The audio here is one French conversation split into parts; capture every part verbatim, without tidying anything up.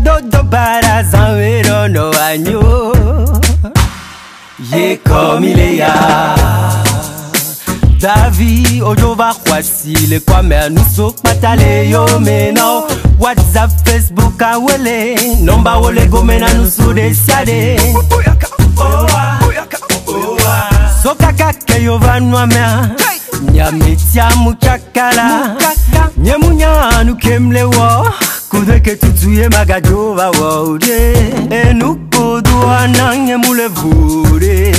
dodo para zanvero no agno. Ye comme il est ya. Davi ojo va kwasi le kwa mer nous sok matale yo meno. WhatsApp, Facebook a wele, nomba wole go mena nous sou de siade. So kaka ke yo va noa mea. Nya metia muchakala. Nye munya nu kemle wo. Kude ke tutuye magajo va wode. E nu kodo ananye mule vode.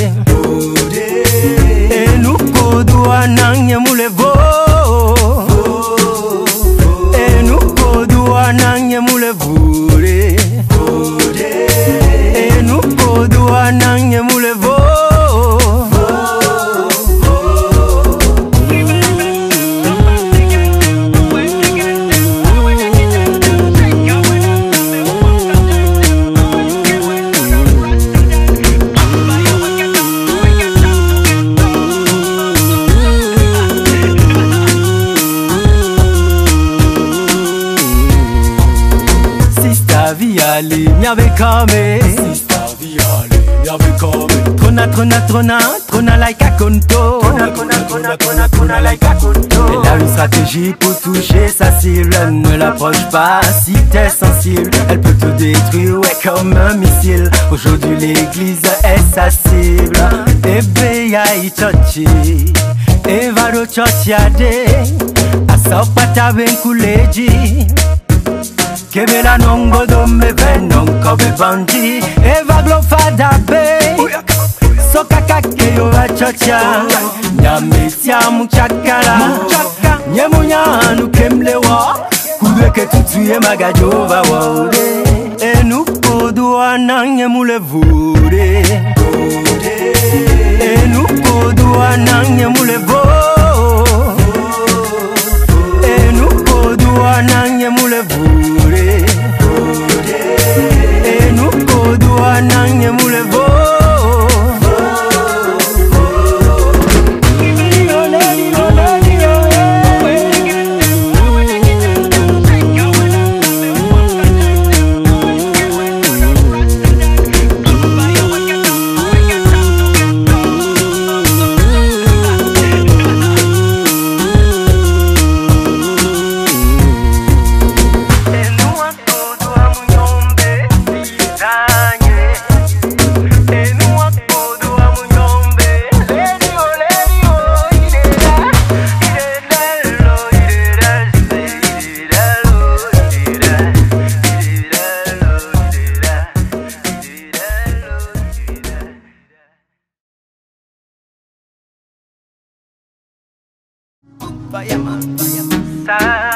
E nu kodo ananye mule vode. E nu kodo ananye mule vode. E nu kodo ananye mule vode. SISTAVI ali, miave come SISTAVI ali, miave come Trona, trona, trona, trona like a conto. Trona, trona, trona, trona, trona like a conto. Elle a une stratégie pour toucher sa cible. Ne l'approche pas si t'es sensible. Elle peut te détruire, ouais, comme un missile. Aujourd'hui l'église est sa cible. Et beya itochi E vado chochiade Asa pata ben kuleji Kebela nongo dome ben nonko be bandi Eva glofada be So kakake yo va chocha Nyame tia muchakala Nyemunya nu kemlewa Kudeke tutuye magajo va wode Enu kodo ananye mule vude Enu kodo ananye mule vude Enu kodo ananye mule vude Enu kodo ananye mule vude Vaya man, vaya man.